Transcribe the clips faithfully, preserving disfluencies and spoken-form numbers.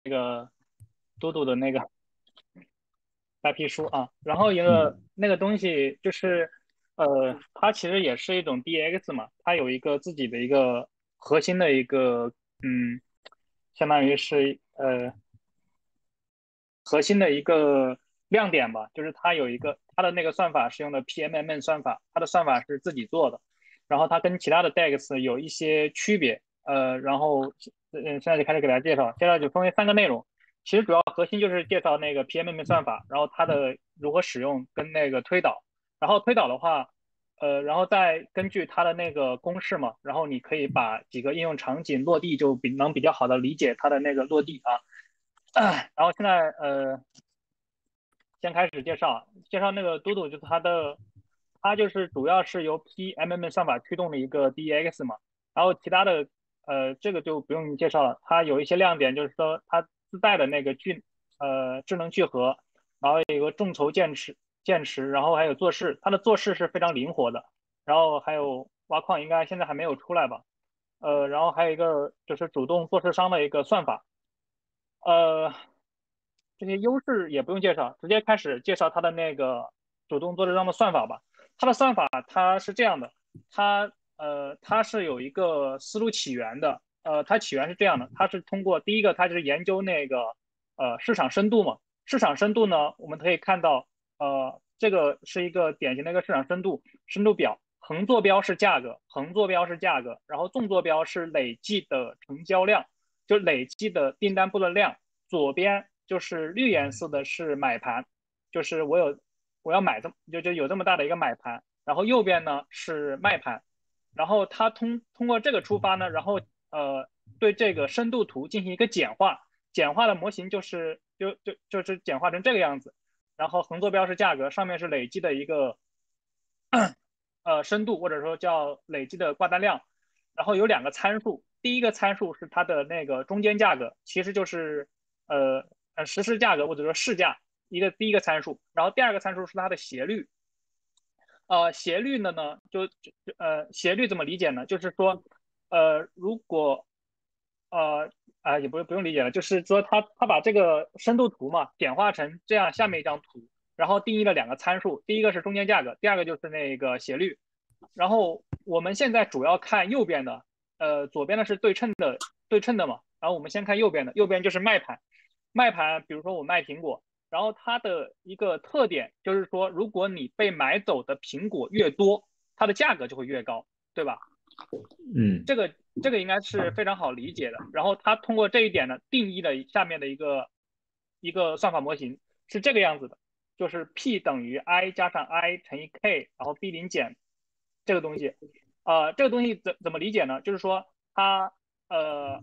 个嘟嘟的那个白皮书啊，然后一个嗯那个东西就是，呃，它其实也是一种 D X 嘛，它有一个自己的一个核心的一个，嗯，相当于是呃核心的一个亮点吧，就是它有一个它的那个算法是用的 P M M N 算法，它的算法是自己做的，然后它跟其他的 D X 有一些区别，呃，然后嗯现在就开始给大家介绍，介绍就分为三个内容，其实主要核心就是介绍那个 P M M N 算法，然后它的如何使用跟那个推导，然后推导的话。呃，然后再根据它的那个公式嘛，然后你可以把几个应用场景落地，就比能比较好的理解它的那个落地啊。然后现在呃，先开始介绍，介绍那个嘟嘟，就是它的，它就是主要是由 P M M 算法驱动的一个 D X 嘛，然后其他的呃这个就不用介绍了，它有一些亮点，就是说它自带的那个聚呃智能聚合，然后有个众筹剑池剑池，然后还有做事，它的做事是非常灵活的，然后还有挖矿应该现在还没有出来吧，呃，然后还有一个就是主动做市商的一个算法，呃，这些优势也不用介绍，直接开始介绍它的那个主动做这张的算法吧。它的算法它是这样的，它呃它是有一个思路起源的，呃它起源是这样的，它是通过第一个它就是研究那个呃市场深度嘛，市场深度呢我们可以看到呃这个是一个典型的一个市场深度深度表，横坐标是价格，横坐标是价格，然后纵坐标是累计的成交量，就累计的订单部的量。左边就是绿颜色的是买盘，就是我有我要买这么就就有这么大的一个买盘，然后右边呢是卖盘，然后它通通过这个出发呢，然后呃对这个深度图进行一个简化，简化的模型就是就就就是简化成这个样子，然后横坐标是价格，上面是累积的一个呃深度或者说叫累积的挂单量，然后有两个参数，第一个参数是它的那个中间价格，其实就是呃呃实时价格或者说市价一个第一个参数，然后第二个参数是它的斜率，呃斜率的呢就就呃斜率怎么理解呢？就是说呃如果呃啊、呃也不不用理解了，就是说它它把这个深度图嘛简化成这样下面一张图，然后定义了两个参数，第一个是中间价格，第二个就是那个斜率。然后我们现在主要看右边的，呃，左边的是对称的，对称的嘛。然后我们先看右边的，右边就是卖盘，卖盘，比如说我卖苹果，然后它的一个特点就是说，如果你被买走的苹果越多，它的价格就会越高，对吧？ 嗯这个这个应该是非常好理解的。然后它通过这一点呢，定义了下面的一个一个算法模型是这个样子的，就是 P 等于 I 加上 I 乘以 K，然后 B 零减这个东西。呃，这个东西怎怎么理解呢？就是说它呃，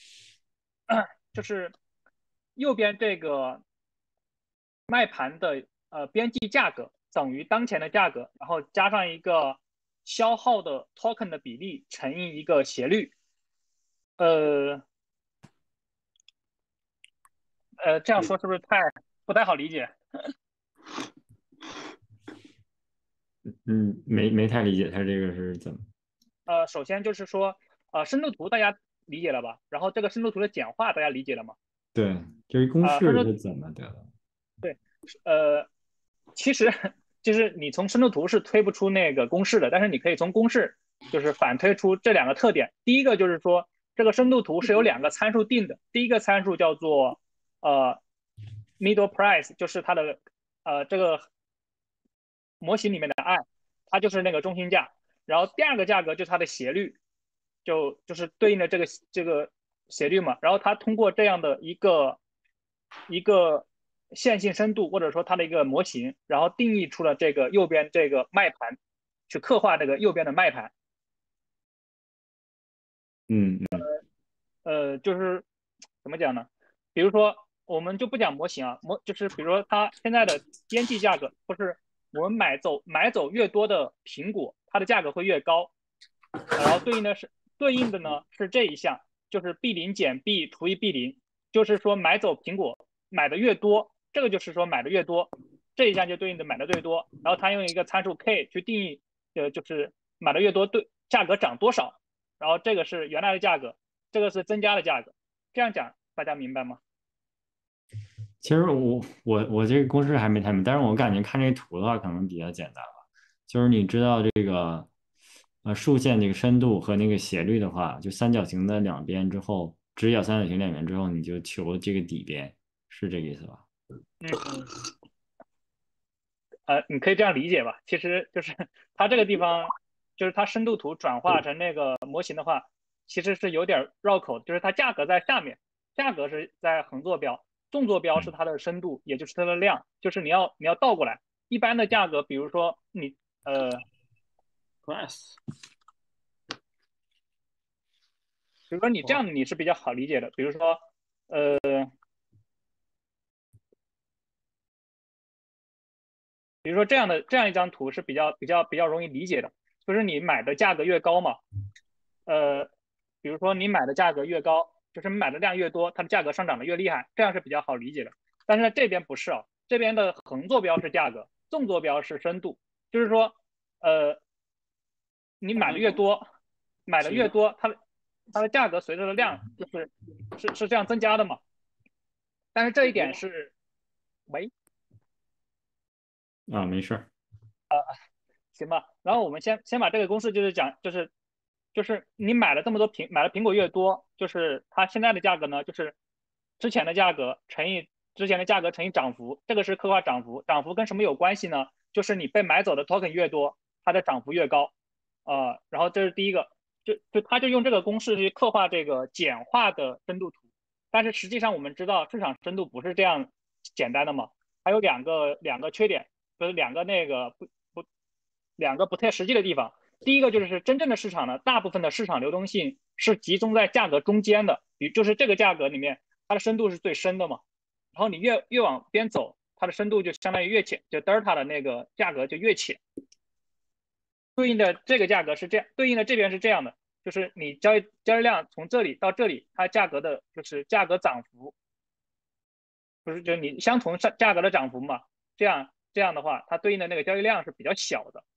就是右边这个卖盘的呃边际价格等于当前的价格，然后加上一个消耗的 token 的比例乘以一个斜率。呃呃，这样说是不是太不太好理解？ 嗯，没没太理解他这个是怎么。 呃，首先就是说，呃，深度图大家理解了吧？然后这个深度图的简化大家理解了吗？ 对，这个公啊、呃深度式是怎么得的？ 对，呃，其实就是你从深度图是推不出那个公式的，但是你可以从公式就是反推出这两个特点。第一个就是说，这个深度图是由两个参数定的，第一个参数叫做呃 middle price，就是它的呃这个模型里面的 i，它就是那个中心价。然后第二个价格就是它的斜率，就就是对应的这个这个斜率嘛。然后它通过这样的一个一个线性深度或者说它的一个模型，然后定义出了这个右边这个卖盘，去刻画这个右边的卖盘。 嗯嗯呃，就是怎么讲呢？比如说，我们就不讲模型啊，模就是比如说它现在的边际价格，或是我们买走买走越多的苹果，它的价格会越高。然后对应的是对应的呢是这一项，就是 B 零减 B 除以 B 零，就是说买走苹果买的越多，这个就是说买的越多，这一项就对应的买的最多。然后它用一个参数 K 去定义，呃，就是买的越多对价格涨多少，然后这个是原来的价格，这个是增加的价格。这样讲大家明白吗？ 其实我我我这个公式还没太明白，但是我感觉看这图的话可能比较简单吧。就是你知道这个呃竖线这个深度和那个斜率的话，就三角形的两边之后，直角三角形两边之后，你就求这个底边，是这个意思吧？ 嗯，呃，你可以这样理解吧。其实就是它这个地方，就是它深度图转化成那个模型的话，其实是有点绕口，就是它价格在下面，价格是在横坐标，纵坐标是嗯它的深度，也就是它的量，就是你要你要倒过来。一般的价格，比如说你呃， class 比如说你这样你是比较好理解的，比如说呃，比如说这样的这样一张图是比较比较比较容易理解的，就是你买的价格越高嘛，呃，比如说你买的价格越高，就是你买的量越多，它的价格上涨的越厉害，这样是比较好理解的。但是这边不是啊，这边的横坐标是价格，纵坐标是深度，就是说，呃，你买的越多，买的越多，它的它的价格随着的量就是是是这样增加的嘛。但是这一点是，喂， 啊，没事儿。 行吧。然后我们先先把这个公式就是讲，就是就是你买了这么多苹买了苹果越多，就是它现在的价格呢，就是之前的价格乘以之前的价格乘以涨幅，这个是刻画涨幅。涨幅跟什么有关系呢？就是你被买走的 token 越多，它的涨幅越高。呃，然后这是第一个，就就他就用这个公式去刻画这个简化的深度图。但是实际上我们知道市场深度不是这样简单的嘛，还有两个两个缺点，就是两个那个不不两个不太实际的地方。第一个就是真正的市场呢，大部分的市场流动性是集中在价格中间的，比就是这个价格里面它的深度是最深的嘛，然后你越越往边走，它的深度就相当于越浅，就德尔塔的那个价格就越浅。对应的这个价格是这样，对应的这边是这样的，就是你交易交易量从这里到这里，它价格的就是价格涨幅，不是就是你相同价格的涨幅嘛，这样这样的话，它对应的那个交易量是比较小的。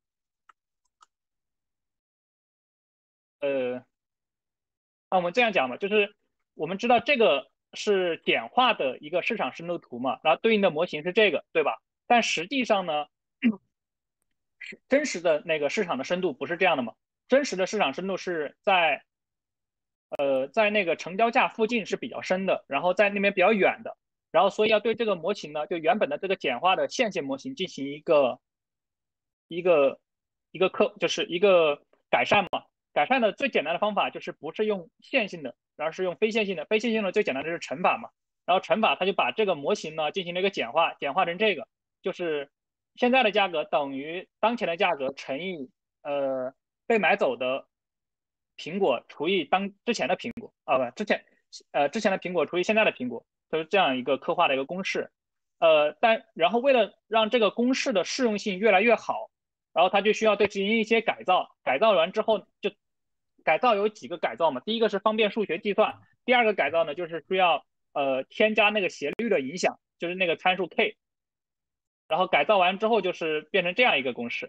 呃，那我们这样讲吧，就是我们知道这个是简化的一个市场深度图嘛，然后对应的模型是这个，对吧？但实际上呢，真实的那个市场的深度不是这样的嘛？真实的市场深度是在呃在那个成交价附近是比较深的，然后在那边比较远的，然后所以要对这个模型呢，就原本的这个简化的线性模型进行一个一个一个课，就是一个改善嘛。改善的最简单的方法就是不是用线性的，而是用非线性的。非线性的最简单的是乘法嘛。然后乘法它就把这个模型呢进行了一个简化，简化成这个，就是现在的价格等于当前的价格乘以呃被买走的苹果除以当之前的苹果啊不之前呃之前的苹果除以现在的苹果，就是这样一个刻画的一个公式。呃，但然后为了让这个公式的适用性越来越好，然后它就需要对进行一些改造。改造完之后就改造有几个改造嘛，第一个是方便数学计算，第二个改造呢就是需要呃添加那个斜率的影响，就是那个参数 k。然后改造完之后就是变成这样一个公式。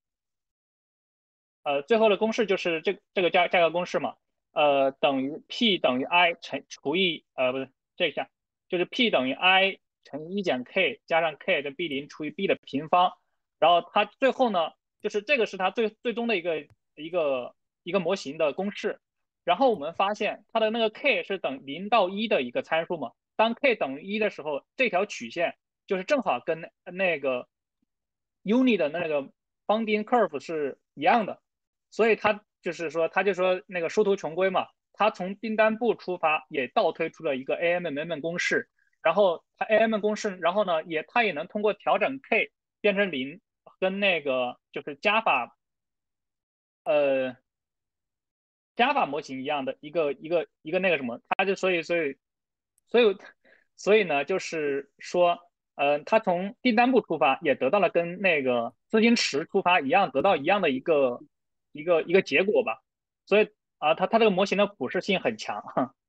呃，最后的公式就是这这个价价格公式嘛，呃，等于 P 等于 I 乘除以呃不是这一下，就是 P 等于 I 乘以一减 K 加上 K 的 B 零除以 B 的平方，然后它最后呢，就是这个是它最最终的一个一个一个模型的公式。然后我们发现它的那个 K 是等零到一的一个参数嘛，当 K 等于一的时候，这条曲线就是正好跟那那个 Uni 的那个 bounding curve 是一样的。所以他就是说，他就说那个殊途穷归嘛，他从订单部出发，也倒推出了一个 A M M M 公式，然后他 A M 公式，然后呢，也他也能通过调整 K 变成零，跟那个就是加法，呃，加法模型一样的一个一个一个那个什么，他就所以所以所以所以呢，就是说，呃，他从订单部出发，也得到了跟那个资金池出发一样，得到一样的一个一个一个结果吧。所以啊，它它这个模型的普适性很强。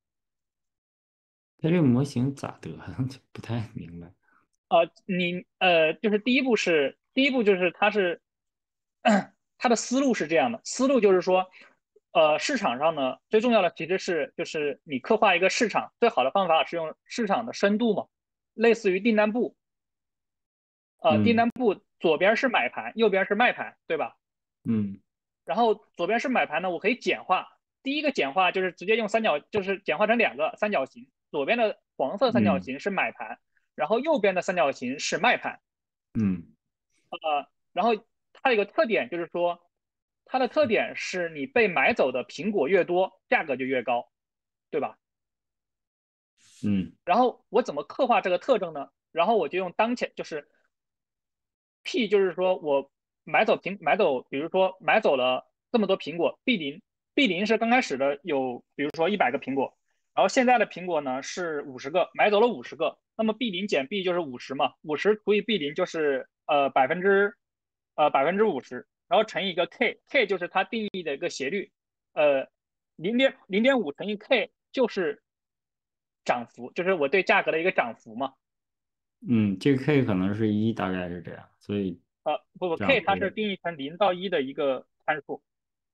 它这个模型咋得的？不太明白。 呃，你呃，就是第一步是第一步就是它是它的思路是这样的，思路就是说，呃，市场上呢最重要的其实是就是你刻画一个市场，最好的方法是用市场的深度嘛。 类似于订单簿，呃，订嗯单簿左边是买盘，右边是卖盘，对吧？ 嗯然后左边是买盘呢，我可以简化。第一个简化就是直接用三角，就是简化成两个三角形，左边的黄色三角嗯形是买盘，然后右边的三角形是卖盘。 嗯呃，然后它有个特点就是说，它的特点是你被买走的苹果越多，价格就越高，对吧？ 嗯然后我怎么刻画这个特征呢？然后我就用当前就是 P，就是说我买走苹买走，比如说买走了这么多苹果，B 零 B 零是刚开始的有，比如说一百个苹果，然后现在的苹果呢是五十个，买走了五十个，那么 B 零减 B 就是五十嘛，五十除以 B 零就是呃百分之呃百分之五十，然后乘以一个 K，K 就是它定义的一个斜率，呃零点零点五乘以 K 就是涨幅，就是我对价格的一个涨幅嘛。 嗯，这个 K 可能是一，大概是这样，所以呃，不不，K 它这样会是定义成零到一的一个参数。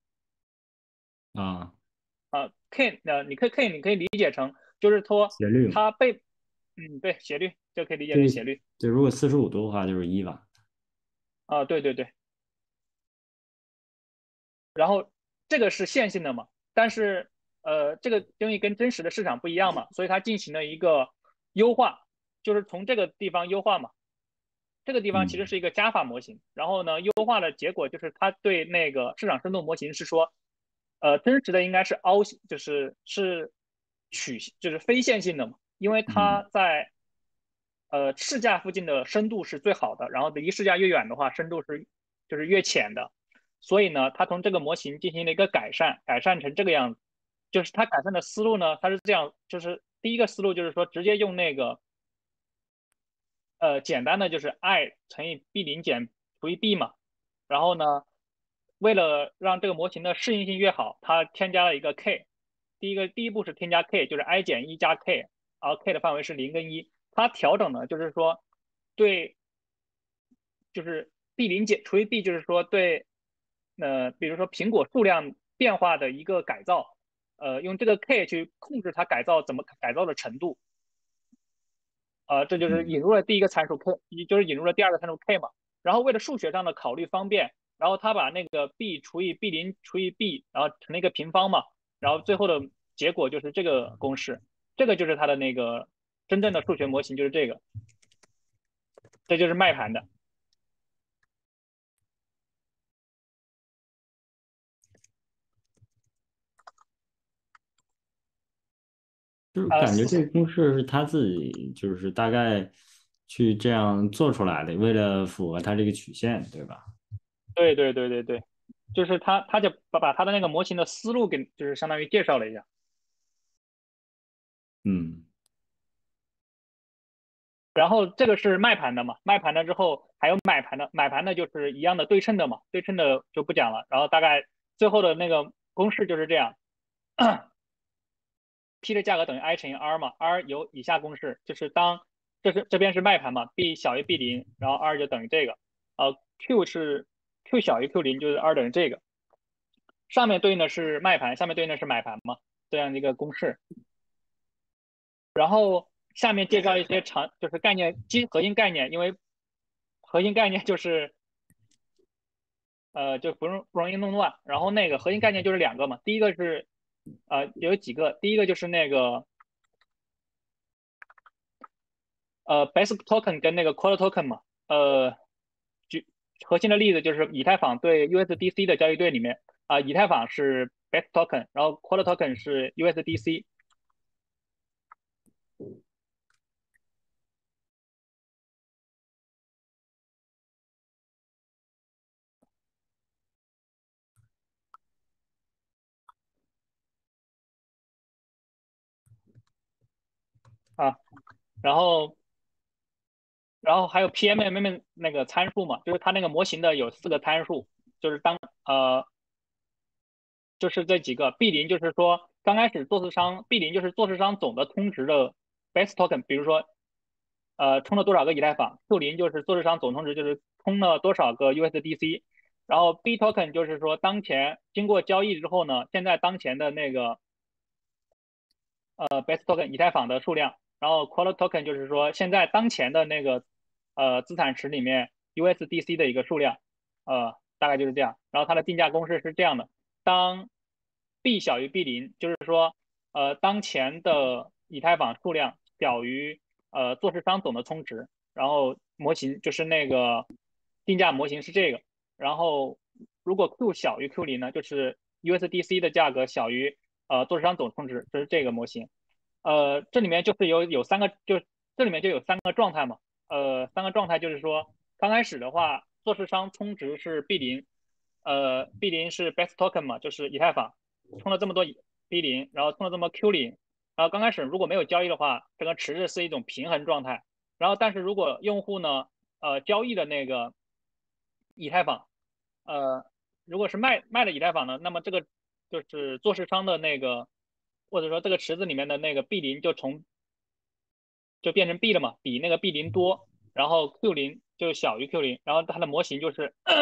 啊呃，K 呃，你可以 K 你可以理解成就是说斜率嘛。 它被，嗯，对，斜率就可以理解成对斜率。 对，如果四十五度的话就是一吧。 啊、对对对。然后这个是线性的嘛，但是呃，这个东西跟真实的市场不一样嘛，所以它进行了一个优化，就是从这个地方优化嘛。这个地方其实嗯是一个加法模型，然后呢，优化的结果就是它对那个市场深度模型是说，呃，真实的应该是凹，就是是曲，就是非线性的嘛，因为嗯它在呃市价附近的深度是最好的，然后离市价越远的话，深度是就是越浅的，所以呢，它从这个模型进行了一个改善，改善成这个样子，就是它改善的思路呢，它是这样，就是第一个思路就是说直接用那个呃，简单的就是 i 乘以 b 零减除以 b 嘛。然后呢，为了让这个模型的适应性越好，它添加了一个 k。第一个第一步是添加 k，就是 i 减一加 k，然后 k 的范围是零跟一。它调整呢，就是说对，就是 b 零减除以 b，就是说对，呃，比如说苹果数量变化的一个改造，呃，用这个 k 去控制它改造怎么改造的程度。呃，这就是嗯引入了第一个参数 k，也就是引入了第二个参数 k 嘛。然后为了数学上的考虑方便，然后他把那个 b 除以 b 零除以 b，然后成了一个平方嘛。然后最后的结果就是这个公式，这个就是它的那个真正的数学模型，就是这个，这就是卖盘的。 就是呃， 感觉这个公式是他自己就是大概去这样做出来的，为了符合他这个曲线，对吧？ 对对对对对，就是他他就把把他的那个模型的思路给就是相当于介绍了一下。 嗯然后这个是卖盘的嘛，卖盘的之后还有买盘的，买盘的就是一样的对称的嘛，对称的就不讲了。然后大概最后的那个公式就是这样，P 的价格等于 I 乘以 R 嘛，R 有以下公式，就是当这是这边是卖盘嘛，B 小于 B 零，然后 R 就等于这个，呃，Q 是 Q 小于 Q 零，就是 R 等于这个，上面对应的是卖盘，下面对应的是买盘嘛，这样的一个公式。然后下面介绍一些常就是概念基核心概念，因为核心概念就是呃就不容不容易弄乱。然后那个核心概念就是两个嘛，第一个是呃有几个，第一个就是那个呃 basic token 跟那个 quarter token 嘛，呃举核心的例子就是以太坊对 U S D C 的交易对里面啊、呃以太坊是 basic token，然后 quarter token 是 U S D C 啊，然后然后还有 P M M M 那个参数嘛，就是它那个模型的有四个参数，就是当呃就是这几个 B 零，就是说刚开始做市商 B 零就是做市商总的通值的 base token，比如说呃充了多少个以太坊，Q 零就是做市商总充值，就是充了多少个 U S D C，然后 B token 就是说当前经过交易之后呢，现在当前的那个呃 base token 以太坊的数量， 然后 Quote Token 就是说现在当前的那个呃资产池里面 U S D C 的一个数量，呃，大概就是这样。然后它的定价公式是这样的：当 B 小于 B 零，就是说呃当前的以太坊数量小于呃做市商总的充值，然后模型就是那个定价模型是这个。然后如果 Q 小于 Q 零呢，就是 U S D C 的价格小于呃做市商总充值，这是这个模型。呃，这里面就是有有三个，就这里面就有三个状态嘛。呃，三个状态就是说，刚开始的话，做市商充值是 B 零，呃，B 零是 best token 嘛，就是以太坊，充了这么多 B 零，然后充了这么 Q 零，然后刚开始如果没有交易的话，整个池子是一种平衡状态。然后但是如果用户呢，呃，交易的那个以太坊，呃，如果是卖卖的以太坊呢，那么这个就是做市商的那个，或者说这个池子里面的那个 B 零就从就变成 B 了嘛，比那个 B 零多，然后 Q 零就小于 Q 零，然后它的模型就是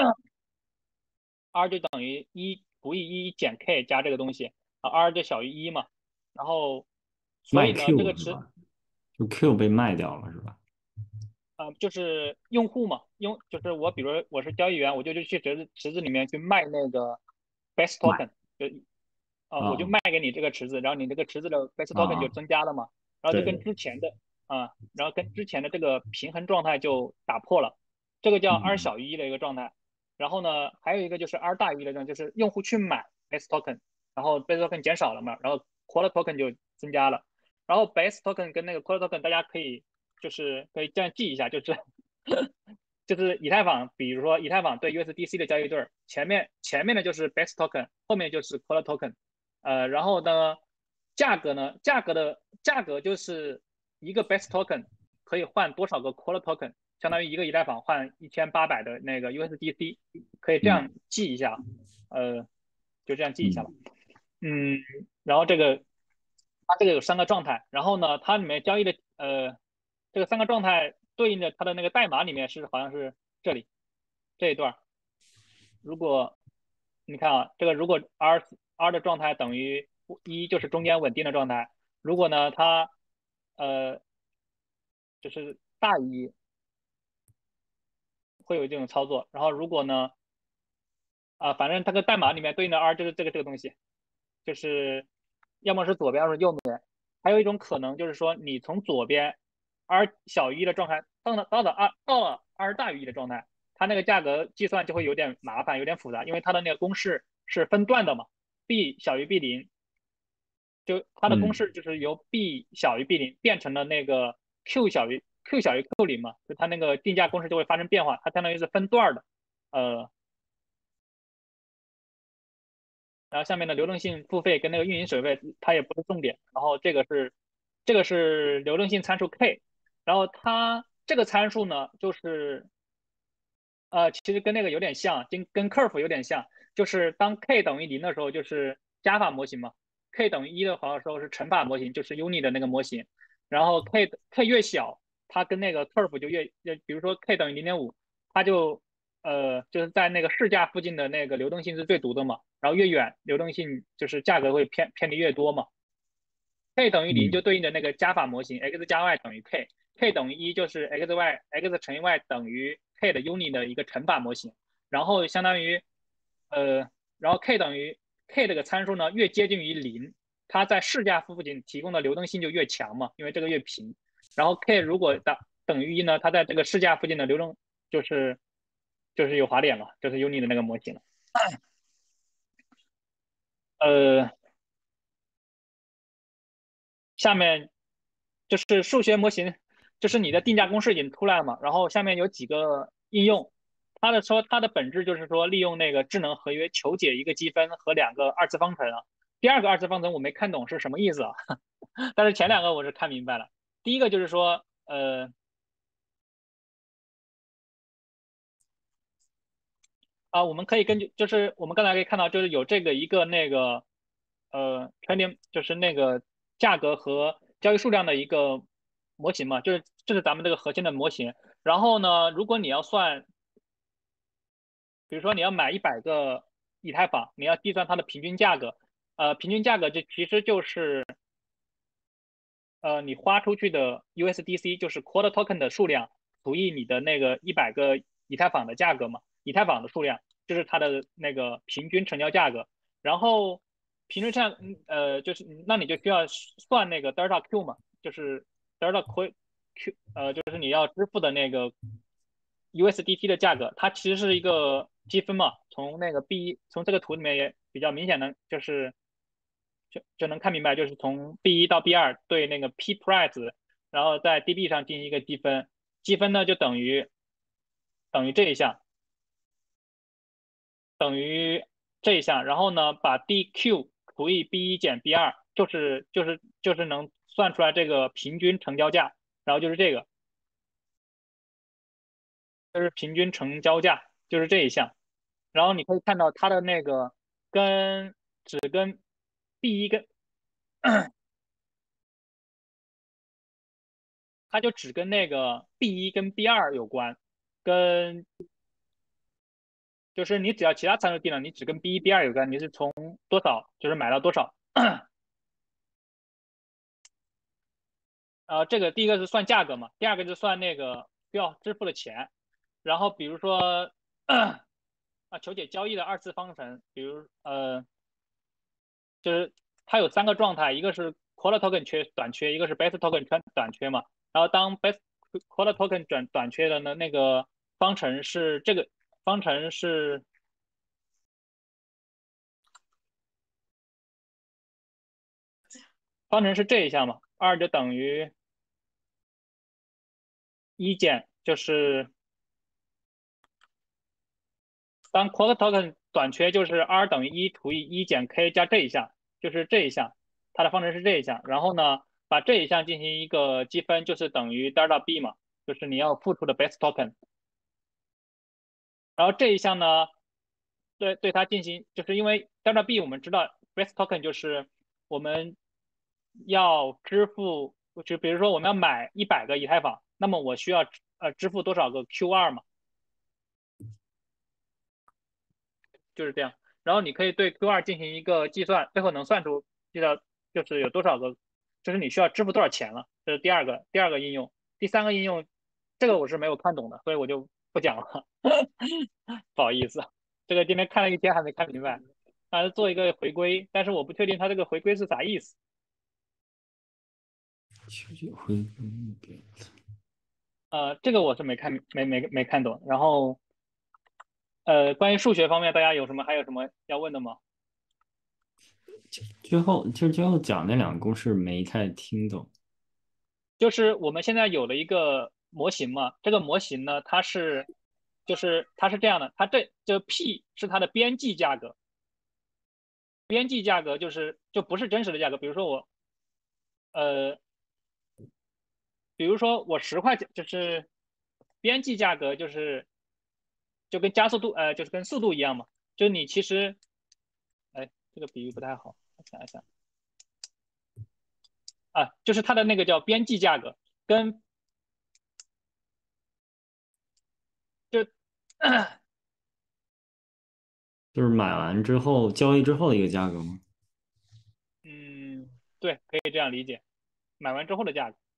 R 就等于一除以一减 K 加这个东西啊，R 就小于一嘛，然后所卖以呢，这 Q 个池是吧？就 Q 被卖掉了是吧？ 呃，就是用户嘛，用就是我，比如我是交易员，我就就去池子池子里面去卖那个 best 卖 token，就呃我就啊卖给你这个池子，然后你这个池子的 best 啊 token 就啊！ 增加了嘛，然后就跟对对， 之前的啊、然后跟之前的这个平衡状态就打破了，这个叫 R 嗯小于一的一个状态。然后呢，还有一个就是 R 大于一的状态，就是用户去买 best token，然后 best token 减少了嘛，然后 quote token 就增加了，然后 best token 跟那个 quote token 大家可以就是可以这样记一下，就是就是以太坊，比如说以太坊对 U S D C 的交易对，前面前面的就是 best token，后面就是 quote token，呃，然后呢，价格呢，价格的价格就是一个 best token 可以换多少个 quote token，相当于一个以太坊换一千八百的那个 U S D C，可以这样嗯记一下，呃，就这样记一下吧。 嗯嗯，然后这个它这个有三个状态，然后呢，它里面交易的呃这个三个状态对应的它的那个代码里面是好像是这里这一段，如果你看啊，这个如果 R R 的状态等于一，就是中间稳定的状态，如果呢它呃就是大于一，会有这种操作，然后如果呢啊、反正它个代码里面对应的 R 就是这个这个东西，就是要么是左边，要么是右边。还有一种可能就是说，你从左边 R 小于一的状态到了到了 R 到了 R 大于一的状态，它那个价格计算就会有点麻烦，有点复杂，因为它的那个公式是分段的嘛，B 小于 B 零，就它的公嗯式就是由 B 小于 B 零变成了那个 Q 小于 Q 小于 Q 零嘛，就它那个定价公式就会发生变化，它相当于是分段的，呃，然后下面的流动性付费跟那个运营水费它也不是重点，然后这个是这个是流动性参数 k，然后它这个参数呢就是呃其实跟那个有点像，跟跟 curve 有点像，就是当 k 等于零的时候就是加法模型嘛，k 等于一的话时候是乘法模型，就是 uni 的那个模型，然后 k k 越小，它跟那个 curve 就越越，比如说 k 等于零点五，它就呃就是在那个市价附近的那个流动性是最足的嘛。然后越远流动性就是价格会偏偏离越多嘛。k 等于零就嗯对应的那个加法模型 x 加 y 等于 k，k 等于一就是 x y x 乘以 y 等于 k 的 uni 的一个乘法模型，然后相当于呃，然后 k 等于 k 这个参数呢越接近于零，它在市价附近提供的流动性就越强嘛，因为这个越平。然后 k 如果等等于一呢，它在这个市价附近的流动就是就是有滑点了，就是 uni 的那个模型了。呃，下面就是数学模型，就是你的定价公式已经出来了嘛，然后下面有几个应用，它的说它的本质就是说利用那个智能合约求解一个积分和两个二次方程啊。第二个二次方程我没看懂是什么意思啊，但是前两个我是看明白了。第一个就是说，呃啊，我们可以根据就是我们刚才可以看到，就是有这个一个那个呃 trading 就是那个价格和交易数量的一个模型嘛，就是这是咱们这个核心的模型。然后呢，如果你要算，比如说你要买一百个以太坊，你要计算它的平均价格，呃，平均价格这其实就是呃你花出去的 U S D C 就是 Quad Token 的数量除以你的那个一百个以太坊的价格嘛，以太坊的数量就是它的那个平均成交价格，然后平均价呃就是那你就需要算那个 delta Q 嘛，就是 delta Q Q 呃就是你要支付的那个 U S D T 的价格，它其实是一个积分嘛，从那个 B 从这个图里面也比较明显的就是就就能看明白，就是从 B 一到 B 二对那个 P price，然后在 D B 上进行一个积分，积分呢就等于等于这一项，等于这一项，然后呢把 D Q 除以 B 一减 B 二，就是就是就是能算出来这个平均成交价，然后就是这个，就是平均成交价，就是这一项，然后你可以看到它的那个跟只跟 B 一跟它就只跟那个 B 一跟 B 二有关，跟就是你只要其他参数定了，你只跟 B 一 B 二有关，你是从多少就是买到多少。呃，这个第一个是算价格嘛，第二个是算那个需要支付的钱。然后比如说啊，求解交易的二次方程，比如呃，就是它有三个状态，一个是 Quad Token 缺短缺，一个是 Base Token 短短缺嘛。然后当 Base Quad Token 短短缺的呢，那个方程是这个方程是方程是这一项嘛，二就等于一减，就是当 Quad Token 短缺，就是 r 等于一除以一减 k 加这一项，就是这一项，它的方程是这一项。然后呢，把这一项进行一个积分，就是等于 delta b 嘛，就是你要付出的 Base Token。然后这一项呢，对对它进行，就是因为 delta b 我们知道 Base Token 就是我们要支付，就比如说我们要买一百个以太坊，那么我需要呃支付多少个 Q 二嘛，就是这样。然后你可以对 Q 二进行一个计算，最后能算出知道就是有多少个，就是你需要支付多少钱了。这是第二个第二个应用，第三个应用，这个我是没有看懂的，所以我就不讲了，不好意思。这个今天看了一天还没看明白，还是做一个回归，但是我不确定它这个回归是啥意思。 求解回归表。 呃，这个我是没看没没没看懂。然后呃，关于数学方面，大家有什么还有什么要问的吗？ 最后就是最后讲那两个公式没太听懂。 就是我们现在有了一个模型嘛，这个模型呢，它是就是它是这样的，它这这 P 是它的边际价格，边际价格就是就不是真实的价格，比如说我呃，比如说我十块钱，就是边际价格就是就跟加速度呃就是跟速度一样嘛，就你其实哎这个比喻不太好，我想一想啊，就是它的那个叫边际价格跟就就是买完之后交易之后的一个价格吗？ 嗯对，可以这样理解，买完之后的价格。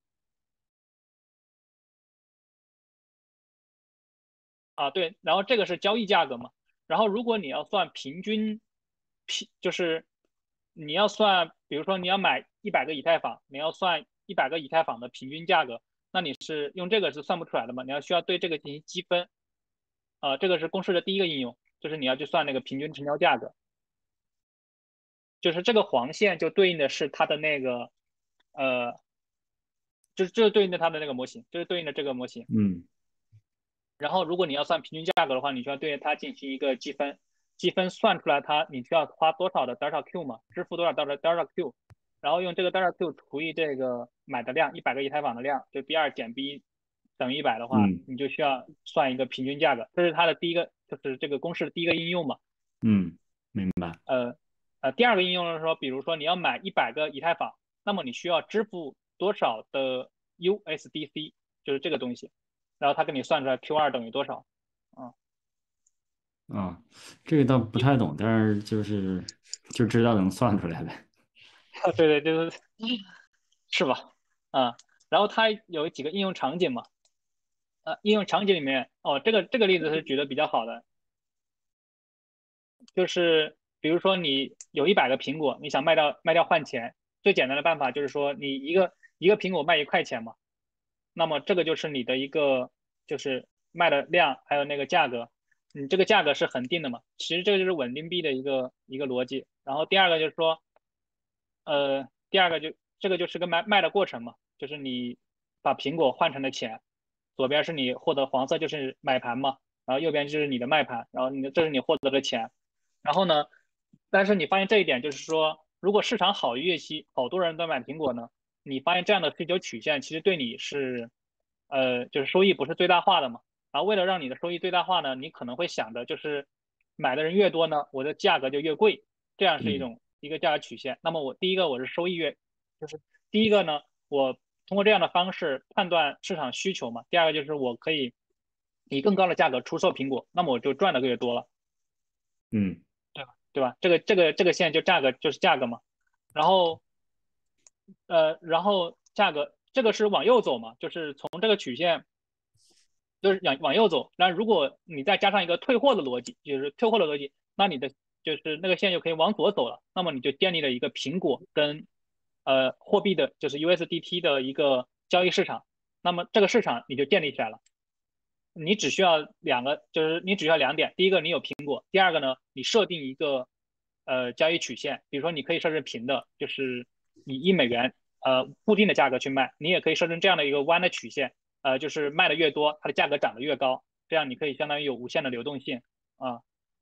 啊，对，然后这个是交易价格嘛，然后如果你要算平均，平就是你要算，比如说你要买一百个以太坊，你要算一百个以太坊的平均价格，那你是用这个是算不出来的嘛？你要需要对这个进行积分，啊，这个是公式的第一个应用，就是你要去算那个平均成交价格，就是这个黄线就对应的是它的那个，呃，就是这对应的它的那个模型，就是对应的这个模型。 嗯然后如果你要算平均价格的话，你需要对它进行一个积分，积分算出来它你需要花多少的 delta Q 嘛，支付多少 delta delta Q，然后用这个 delta Q 除以这个买的量，一百个以太坊的量，就 B 二减 B 一等于一百的话， 嗯你就需要算一个平均价格，这是它的第一个，就是这个公式的第一个应用嘛。 嗯，明白。 呃呃，第二个应用是说，比如说你要买一百个以太坊，那么你需要支付多少的 U S D C，就是这个东西，然后它给你算出来 Q 二等于多少。啊、 啊，这个倒不太懂，但是就是就知道能算出来呗。 对对，就是是吧？ 啊。然后它有几个应用场景嘛，呃，应用场景里面，哦，这个这个例子是举的比较好的，就是比如说你有一百个苹果，你想卖掉卖掉换钱，最简单的办法就是说你一个一个苹果卖一块钱嘛，那么这个就是你的一个就是卖的量还有那个价格，你这个价格是恒定的嘛，其实这个就是稳定币的一个一个逻辑。然后第二个就是说，呃，第二个就这个就是个卖卖的过程嘛，就是你把苹果换成了钱，左边是你获得黄色就是买盘嘛，然后右边就是你的卖盘，然后你的这是你获得的钱。然后呢，但是你发现这一点就是说，如果市场好于预期，好多人都买苹果呢，你发现这样的需求曲线其实对你是，呃，就是收益不是最大化的嘛。然后为了让你的收益最大化呢，你可能会想的就是买的人越多呢，我的价格就越贵，这样是一嗯种一个价格曲线。那么我第一个我是收益越，就是第一个呢，我通过这样的方式判断市场需求嘛。第二个就是我可以以更高的价格出售苹果，那么我就赚的越多了。 嗯对吧？对吧？这个这个这个线就价格就是价格嘛，然后呃，然后价格这个是往右走嘛，就是从这个曲线就是往往右走。那如果你再加上一个退货的逻辑，就是退货的逻辑，那你的就是那个线就可以往左走了。那么你就建立了一个苹果跟呃货币的，就是 U S D T 的一个交易市场。那么这个市场你就建立起来了。你只需要两个，就是你只需要两点。第一个，你有苹果；第二个呢，你设定一个呃交易曲线，比如说你可以设置平的，就是以一美元呃固定的价格去卖；你也可以设成这样的一个弯的曲线，呃，就是卖的越多，它的价格涨得越高，这样你可以相当于有无限的流动性啊。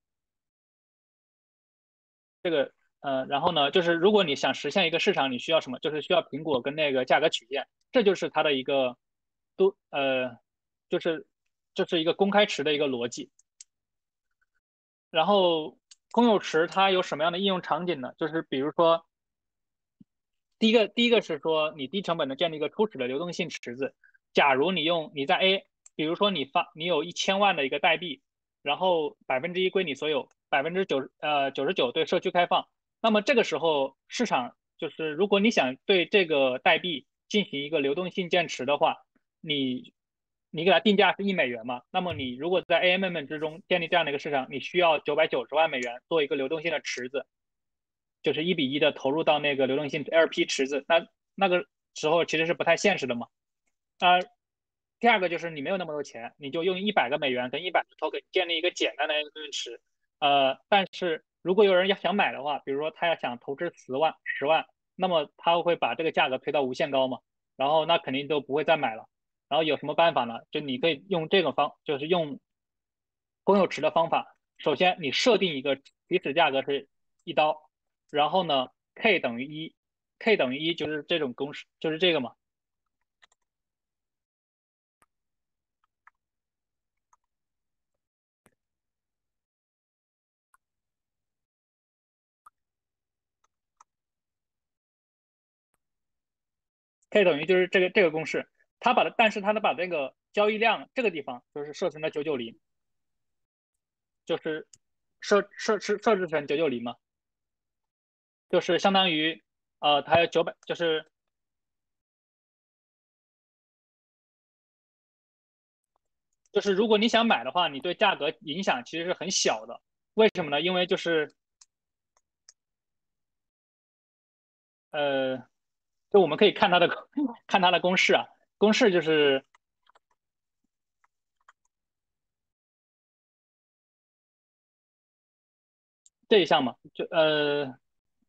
这个呃，然后呢，就是如果你想实现一个市场，你需要什么？就是需要苹果跟那个价格曲线，这就是它的一个都呃，就是这是一个公开池的一个逻辑。然后公有池它有什么样的应用场景呢？就是比如说，第一个第一个是说你低成本的建立一个初始的流动性池子。假如你用你在 A，比如说你发你有一千万的一个代币，然后百分之一归你所有，百分之九呃九十九对社区开放。那么这个时候市场就是如果你想对这个代币进行一个流动性建池的话，你你给它定价是一美元嘛？那么你如果在 A M M 之中建立这样的一个市场，你需要九百九十万美元做一个流动性的池子，就是一比一的投入到那个流动性 L P 池子，那那个时候其实是不太现实的嘛。啊、呃第二个就是你没有那么多钱，你就用一百个美元跟一百个 token 建立一个简单的流动池。呃，但是如果有人要想买的话，比如说他要想投资十万、十万，那么他会把这个价格推到无限高嘛，然后那肯定就不会再买了。然后有什么办法呢？就你可以用这个方，就是用公有池的方法。首先，你设定一个起始价格是一刀，然后呢，k 等于一，k 等于一就是这种公式，就是这个嘛。k 等于就是这个这个公式，它把的，但是它能把这个交易量这个地方就是设成了九九零，就是设设设设置成九九零嘛，就是相当于呃它有九百，就是就是如果你想买的话，你对价格影响其实是很小的。为什么呢？因为就是呃，就我们可以看它的看它的公式啊，公式就是这一项嘛，就呃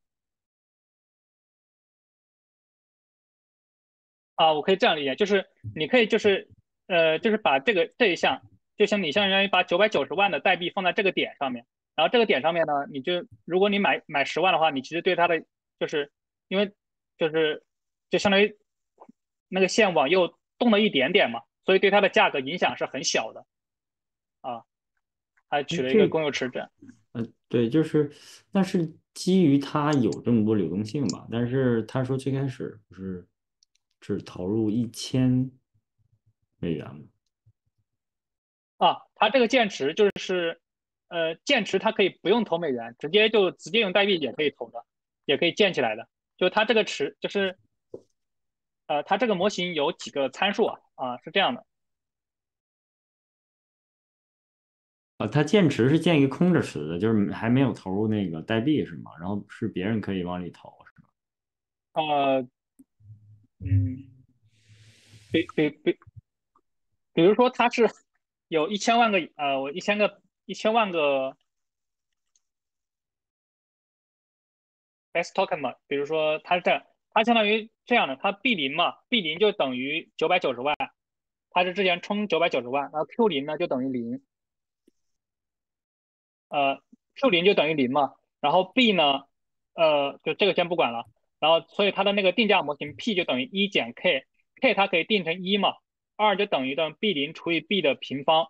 啊，我可以这样理解，就是你可以就是呃，就是把这个这一项，就像你相当于把九百九十万的代币放在这个点上面，然后这个点上面呢，你就如果你买买十万的话，你其实对它的就是因为就是就相当于那个线往右动了一点点嘛，所以对它的价格影响是很小的啊。还取了一个这公有池这呃，对，就是，那是基于它有这么多流动性吧？但是他说最开始不是只投入一千美元吗？ 啊，它这个建池就是呃建池它可以不用投美元，直接就直接用代币也可以投的，也可以建起来的。就它这个池就是呃，它这个模型有几个参数啊？啊，是这样的。 啊，它建池是建一个空着池的，就是还没有投入那个代币是吗？然后是别人可以往里投是吗？ 呃，嗯，比比比，比如说它是有一千万个呃，我一千个一千万个 best token 嘛，比如说它是这样，它相当于这样的，它 B 零嘛，B 零就等于九百九十万，它是之前充九百九十万，然后 Q 零呢就等于零，呃，Q 零就等于零嘛，然后 B 呢，呃，就这个先不管了，然后所以它的那个定价模型 P 就等于一减 K，K 它可以定成一嘛，二就等于的 B 零除以 B 的平方，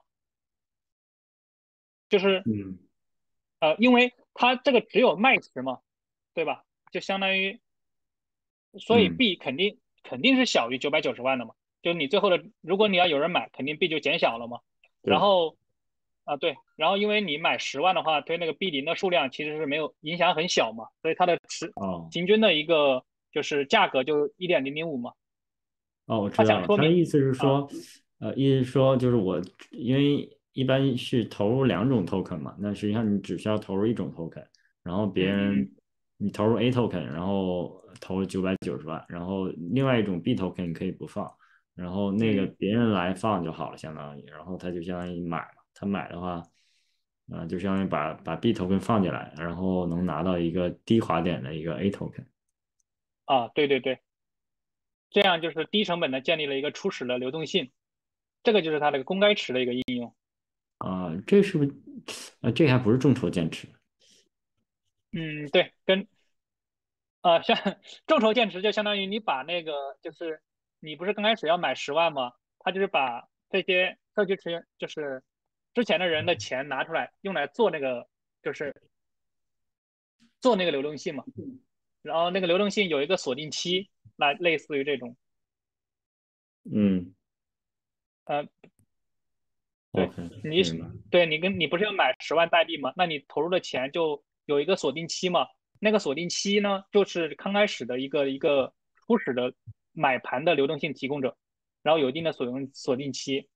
就是嗯呃，因为它这个只有卖池嘛，对吧？就相当于，所以嗯， B 肯定肯定是小于九百九十万的嘛，就你最后的，如果你要有人买，肯定 B 就减小了嘛。然对， 后啊对，然后因为你买十万的话，对那个 B 零的数量其实是没有影响很小嘛，所以它的池哦平均的一个就是价格就一点零零五嘛。 哦，我他知道了， 想说明他的意思是啊， 说，呃，意思是说就是我因为一般是投入两种 token 嘛，那实际上你只需要投入一种 token，然后别人嗯嗯你投入 A token，然后投了九百九十万，然后另外一种 B token 你可以不放，然后那个嗯别人来放就好了，相当于，然后他就相当于买嘛，他买的话，啊、就相当于把把 B token 放进来，然后能拿到一个低滑点的一个 A token。 啊，对对对，这样就是低成本的建立了一个初始的流动性，这个就是它这个公开池的一个应用。 啊、这是不是？啊、这还不是众筹减持。 嗯，对，跟呃像众筹建池就相当于你把那个就是你不是刚开始要买十万吗？他就是把这些社区池就是之前的人的钱拿出来用来做那个就是做那个流动性嘛，然后那个流动性有一个锁定期，那类似于这种， 嗯呃，对 ，OK， 你明白。 对你跟你不是要买十万代币吗？那你投入的钱就有一个锁定期嘛，那个锁定期呢，就是刚开始的一个一个初始的买盘的流动性提供者，然后有一定的锁用锁定期。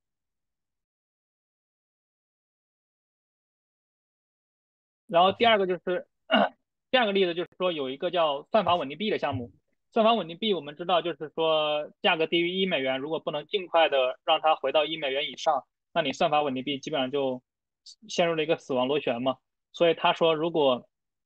然后第二个就是第二个例子就是说有一个叫算法稳定币的项目，算法稳定币我们知道就是说价格低于一美元，如果不能尽快的让它回到一美元以上，那你算法稳定币基本上就陷入了一个死亡螺旋嘛。所以他说如果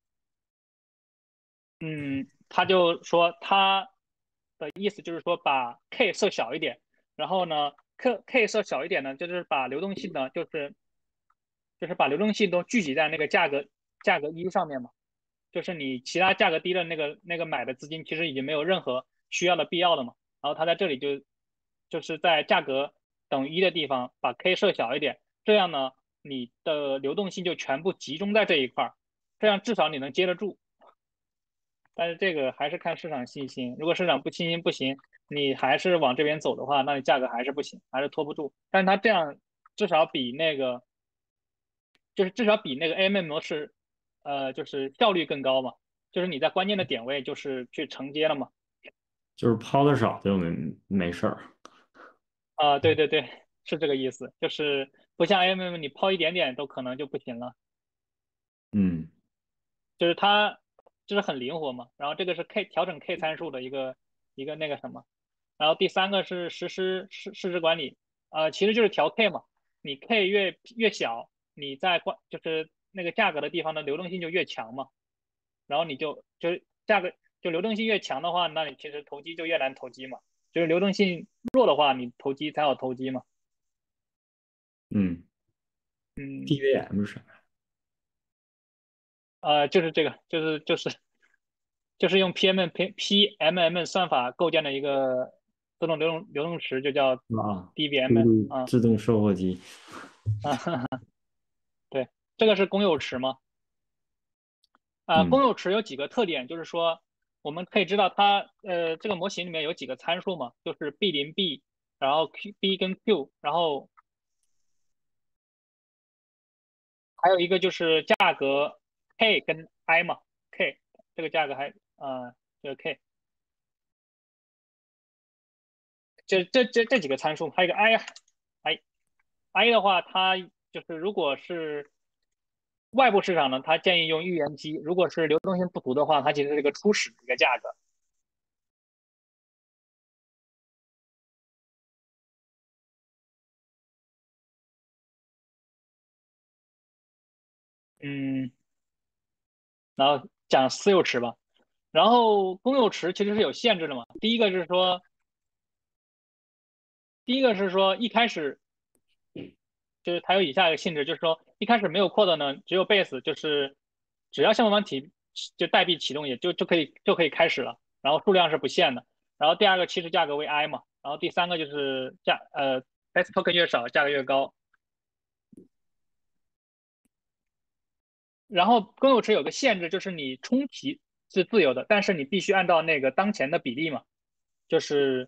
嗯，他就说他的意思就是说把 K 设小一点，然后呢，K K 设小一点呢，就是把流动性呢，就是就是把流动性都聚集在那个价格价格一上面嘛，就是你其他价格低的那个那个买的资金其实已经没有任何需要的必要了嘛，然后他在这里就就是在价格等于一的地方把 K 设小一点，这样呢，你的流动性就全部集中在这一块儿，这样至少你能接得住。但是这个还是看市场信心，如果市场不信心不行，你还是往这边走的话，那你价格还是不行，还是拖不住。但是它这样至少比那个，就是至少比那个 A M M 模式，呃，就是效率更高嘛，就是你在关键的点位就是去承接了嘛。 就是抛的少就没没事儿。 啊、对对对，是这个意思，就是不像 A M M 你抛一点点都可能就不行了， 嗯就是它就是很灵活嘛。然后这个是 K 调整 K 参数的一个一个那个什么。然后第三个是实施市市值管理，呃，其实就是调 K 嘛，你 K 越越小，你在关就是那个价格的地方的流动性就越强嘛，然后你就就是价格就流动性越强的话，那你其实投机就越难投机嘛，就是流动性弱的话，你投机才好投机嘛， 嗯嗯， ，D V M 是啥？ 呃，就是这个，就是就是就是用 P M P P M M 算法构建的一个自动流动流动池，就叫啊，嘟 D V M 嘟啊自动售货机。 啊。对，这个是公有池吗？啊、公嗯有池有几个特点，就是说我们可以知道它呃这个模型里面有几个参数嘛，就是 B 零 B，然后 Q B 跟 Q，然后还有一个就是价格 K 跟 I 嘛，K 这个价格还呃这个 K 这这这这几个参数，还有一个 i i i 的话，它就是如果是外部市场呢，它建议用预言机；如果是流动性不足的话，它其实是一个初始的一个价格。嗯，然后讲私有池吧。然后公有池其实是有限制的嘛。第一个是说，第一个是说一开始就是它有以下一个性质，就是说一开始没有扩的呢，只有 base，就是只要项目方提就代币启动也就就可以就可以开始了，然后数量是不限的。然后第二个起始价格为 i 嘛，然后第三个就是价呃 base token 越少价格越高。然后公有池有个限制，就是你充提是自由的，但是你必须按照那个当前的比例嘛，就是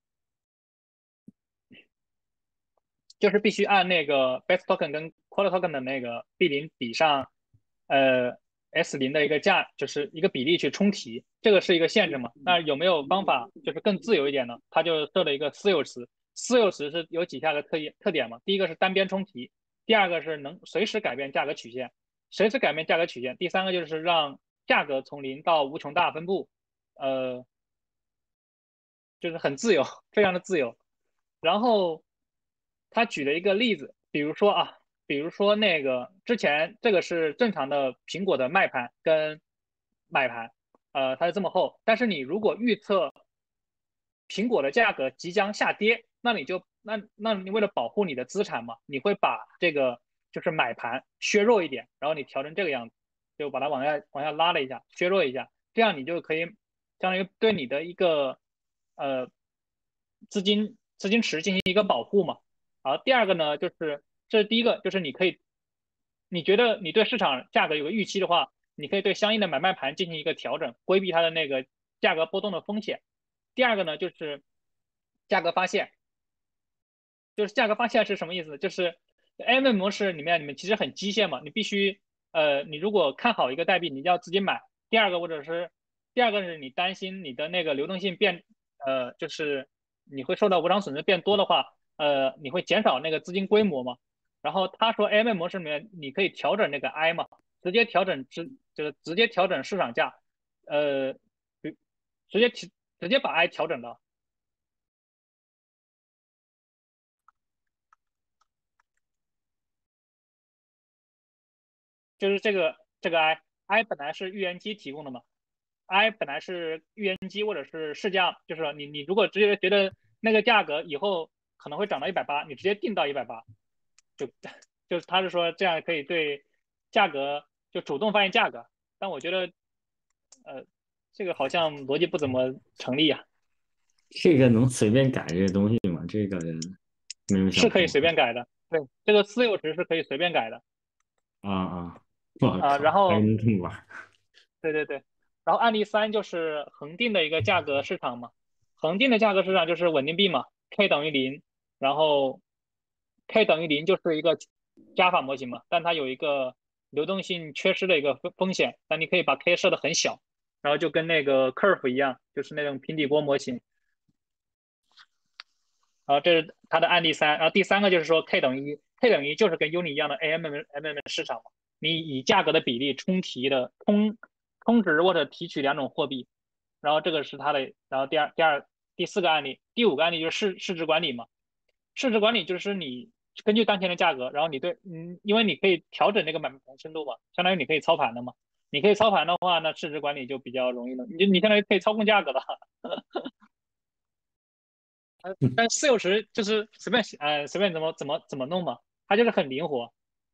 就是必须按那个 base token 跟 quarter token 的那个 b 零比上，呃 s 零的一个价，就是一个比例去充提，这个是一个限制嘛？那有没有方法就是更自由一点呢？它就设了一个私有池，私有池是有几下个特特点嘛？第一个是单边充提，第二个是能随时改变价格曲线，随时改变价格曲线，第三个就是让价格从零到无穷大分布，呃，就是很自由，非常的自由。然后他举了一个例子，比如说啊，比如说那个之前这个是正常的苹果的卖盘跟买盘，呃，它是这么厚，但是你如果预测苹果的价格即将下跌，那你就那那你为了保护你的资产嘛，你会把这个就是买盘削弱一点，然后你调成这个样子，就把它往下往下拉了一下，削弱一下，这样你就可以相当于对你的一个呃资金资金池进行一个保护嘛。好，第二个呢，就是这是第一个，就是你可以，你觉得你对市场价格有个预期的话，你可以对相应的买卖盘进行一个调整，规避它的那个价格波动的风险。第二个呢，就是价格发现，就是价格发现是什么意思？就是 A M M 模式里面，你们其实很机械嘛，你必须呃，你如果看好一个代币，你就要自己买。第二个或者是第二个是你担心你的那个流动性变，呃，就是你会受到无偿损失变多的话，呃，你会减少那个资金规模嘛。然后他说 A M M 模式里面你可以调整那个 I 嘛，直接调整直就是直接调整市场价，呃，直接提直接把 I 调整了。就是这个这个 I I 本来是预言机提供的嘛，I 本来是预言机或者是市价，就是说你你如果直接觉得那个价格以后可能会涨到一百八，你直接定到一百八，就就是他是说这样可以对价格就主动发现价格，但我觉得呃这个好像逻辑不怎么成立啊， 这个能随便改这个东西吗？这个没有想通是可以随便改的，对，这个私有值是可以随便改的啊啊！我啊，然靠，还后能这么玩儿对对对，然后案例三就是恒定的一个价格市场嘛，恒定的价格市场就是稳定币嘛，k 等于零，然后 k 等于零就是一个加法模型嘛，但它有一个流动性缺失的一个风风险，但你可以把 k 设的很小，然后就跟那个 curve 一样，就是那种平底锅模型。然后这是它的案例三，然后第三个就是说 k 等于一，k 等于一就是跟 Uni 一样的 A M M M M 市场嘛，你以价格的比例充提的充充值或者提取两种货币，然后这个是它的，然后第二第二第四个案例，第五个案例就是市市值管理嘛，市值管理就是你根据当前的价格，然后你对嗯，因为你可以调整这个买盘深度嘛，相当于你可以操盘的嘛，你可以操盘的话，那市值管理就比较容易了，你你相当于可以操控价格的。但私有池就是随便呃随便怎么怎么怎么弄嘛，它就是很灵活。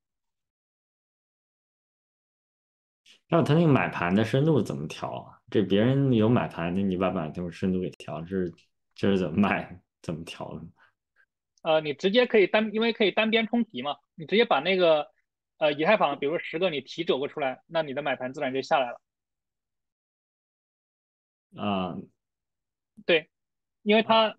还有它那个买盘的深度怎么调啊？这别人有买盘，那你把买盘深度给调，这是这是怎么卖怎么调的？ 呃，你直接可以单，因为可以单边冲提嘛，你直接把那个呃以太坊，比如十个你提九个出来，那你的买盘自然就下来了。 啊对，因为啊它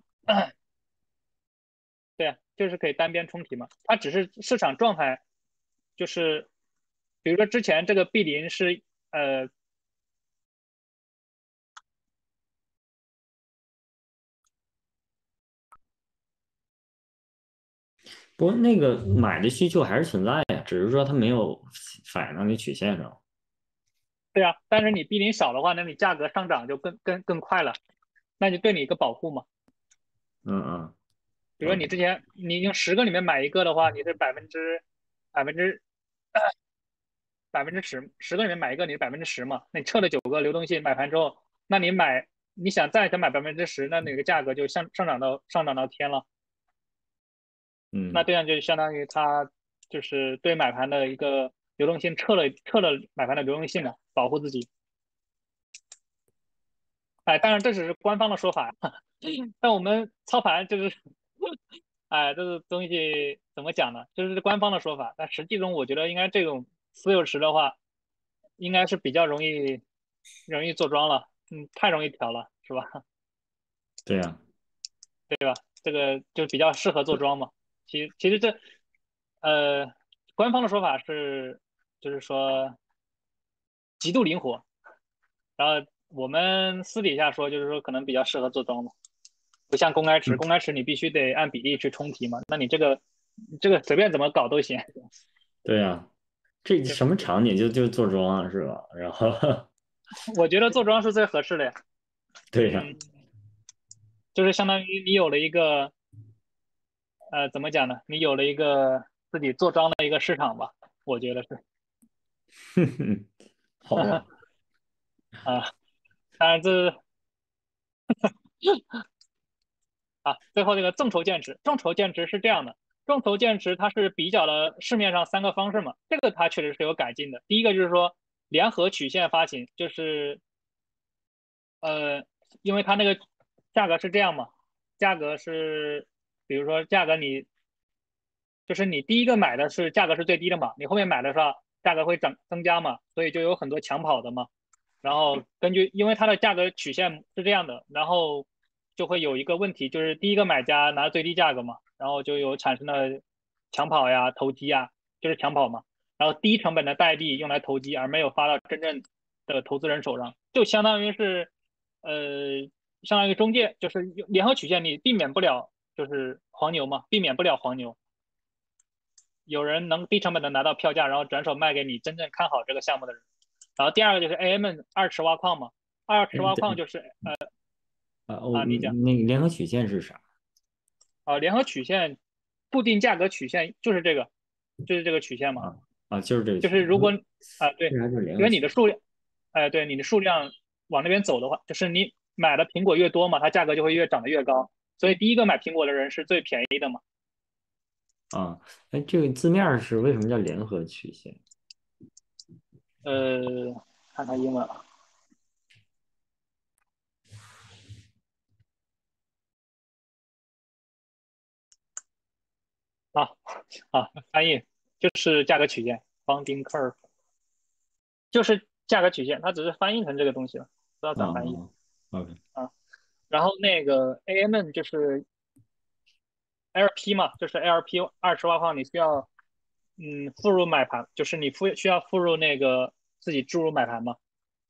对啊，就是可以单边冲提嘛，它只是市场状态，就是比如说之前这个 B 零是呃不过那个买的需求还是存在呀，只是说它没有反映到你曲线上。 对啊，但是你逼零少的话，那你价格上涨就更更更快了，那就对你一个保护嘛。 嗯嗯比如说你之前你用十个里面买一个的话，你是百分之百分之百分之十，十个里面买一个，你是百分之十嘛？那你撤了九个流动性买盘之后，那你买你想再想买百分之十，那哪个价格就上上涨到上涨到天了。那嗯， 这样就相当于它就是对买盘的一个流动性撤了撤了买盘的流动性嘛，保护自己。哎，当然这只是官方的说法，但我们操盘就是，哎，这个东西怎么讲呢？这是官方的说法，但实际中我觉得应该这种私有池的话，应该是比较容易容易做庄了，嗯，太容易调了，是吧？ 对呀， 这个就比较适合做庄嘛。其其实这呃，官方的说法是就是说极度灵活，然后我们私底下说就是说可能比较适合做庄嘛。不像公开池， 嗯， 公开池你必须得按比例去冲题嘛，那你这个这个随便怎么搞都行。 对呀，这对， 什么场景就就坐庄啊，是吧？然后我觉得做庄是最合适的呀。 对呀， 嗯，就是相当于你有了一个呃，怎么讲呢？你有了一个自己做庄的一个市场吧，我觉得是。 好吧， 啊，当然这啊，最后这个众筹减值，众筹减值是这样的，众筹减值它是比较了市面上三个方式嘛，这个它确实是有改进的。第一个就是说联合曲线发行，就是呃，因为它那个价格是这样嘛，价格是比如说价格你就是你第一个买的是价格是最低的嘛，你后面买的时候价格会涨增加嘛，所以就有很多抢跑的嘛。然后根据因为它的价格曲线是这样的，然后就会有一个问题，就是第一个买家拿最低价格嘛，然后就有产生了抢跑呀、投机呀，就是抢跑嘛。然后低成本的代币用来投机，而没有发到真正的投资人手上，就相当于是呃，相当于中介，就是联合曲线你避免不了就是黄牛嘛，避免不了黄牛。有人能低成本的拿到票价，然后转手卖给你真正看好这个项目的人。然后第二个就是 A M 二池挖矿嘛，二池哎，对挖矿就是呃啊，我啊，你讲那个联合曲线是啥？ 啊，联合曲线固定价格曲线就是这个，就是这个曲线嘛， 啊啊，就是这个曲线， 就是如果啊对， 为啥叫联因为你合曲线？ 的数量，哎对，你的数量往那边走的话，就是你买的苹果越多嘛，它价格就会越涨得越高，所以第一个买苹果的人是最便宜的嘛。 啊，哎，这个字面儿是为什么叫联合曲线？ 呃，看看英文啊。啊啊，翻译就是价格曲线 （Funding Curve），就是价格曲线，它只是翻译成这个东西了，不知道咋翻译啊，OK， 啊。然后那个 A M N 就是 L P 嘛，就是 L P 二十万矿，你需要嗯付入买盘，就是你付需要付入那个自己注入买盘嘛。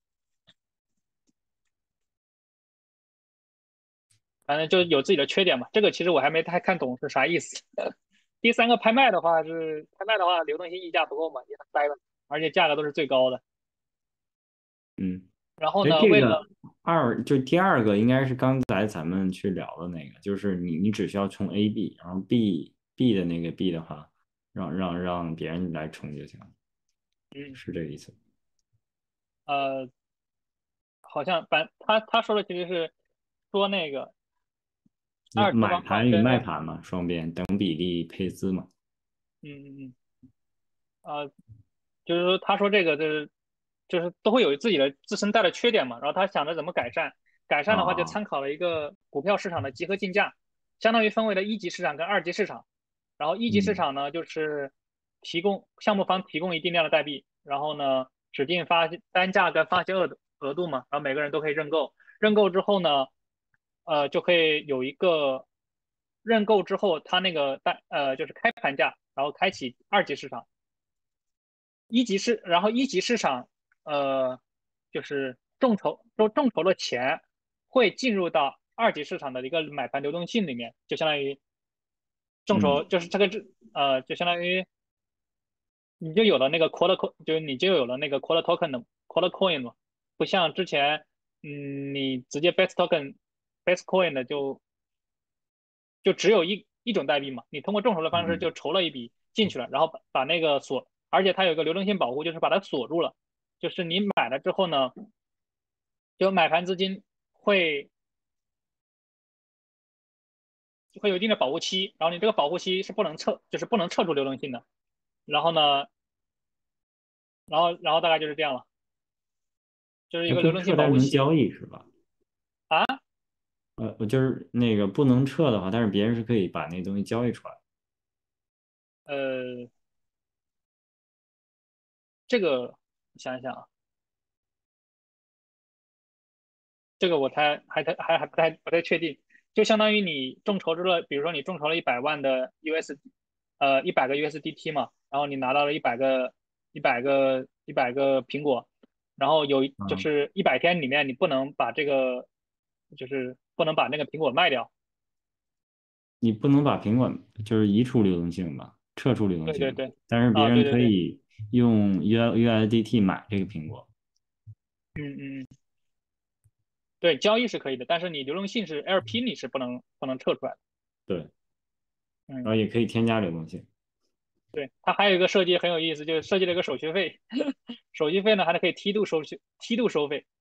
反正就有自己的缺点嘛。这个其实我还没太看懂是啥意思。第三个拍卖的话是拍卖的话，流动性溢价不够嘛，也很呆了，而且价格都是最高的。 嗯。哎， 然后呢，为了这个二就第二个应该是刚才咱们去聊的那个，就是你你只需要冲 A B，然后 B B 的那个 B 的话，让让让别人来冲就行了， 嗯是这个意思。 呃，好像反他他说的其实是说那个那买二次挖矿跟盘与卖 M， 盘嘛，双边等比例配资嘛。 嗯嗯嗯呃，就是说他说这个就是就是都会有自己的自身带的缺点嘛，然后他想着怎么改善，改善的话就啊参考了一个股票市场的集合竞价，相当于分为了一级市场跟二级市场，然后一级市嗯场呢就是提供项目方提供一定量的代币，然后呢指定发单价跟发行额度额度嘛，然后每个人都可以认购，认购之后呢，呃就可以有一个认购之后它那个单呃就是开盘价，然后开启二级市场。一级市，然后一级市场，呃，就是众筹，众众筹的钱会进入到二级市场的一个买盘流动性里面，就相当于众筹， 嗯就是这个呃，就相当于你就有了那个 quarter co，就是你就有了那个 quarter token 的 quarter coin 嘛，不像之前，嗯，你直接 base token base coin 的就就只有一一种代币嘛，你通过众筹的方式嗯就筹了一笔进去了，然后把把那个锁，而且它有一个流动性保护，就是把它锁住了，就是你买了之后呢，就买盘资金会会有一定的保护期，然后你这个保护期是不能撤，就是不能撤出流动性的。然后呢，然后然后大概就是这样了，就是一它个流动不能撤，但是性保护期能交易是吧？ 啊。 呃，我就是那个不能撤的话，但是别人是可以把那东西交易出来。 呃，这个想一想啊，这个我才还还还还不太不太确定，就相当于你众筹了，比如说你众筹了一百万的 U S，呃，一百个 U S D T 嘛，然后你拿到了一百个一百个一百个苹果，然后有就嗯， 是一百天里面你不能把这个就是不能把那个苹果卖掉。 你不能把苹果就是移出流动性吧，撤出流动性， 对对对， 但是别啊，对人对对， 可以用 U U S D T 买这个苹果。 嗯嗯嗯，对，交易是可以的，但是你流动性是 L P 你是不能不能撤出来的。 对，然嗯， 后也可以添加流动性。 对，它还有一个设计很有意思，就是设计了一个手续费，手续费呢还可以梯度收取，梯度收费，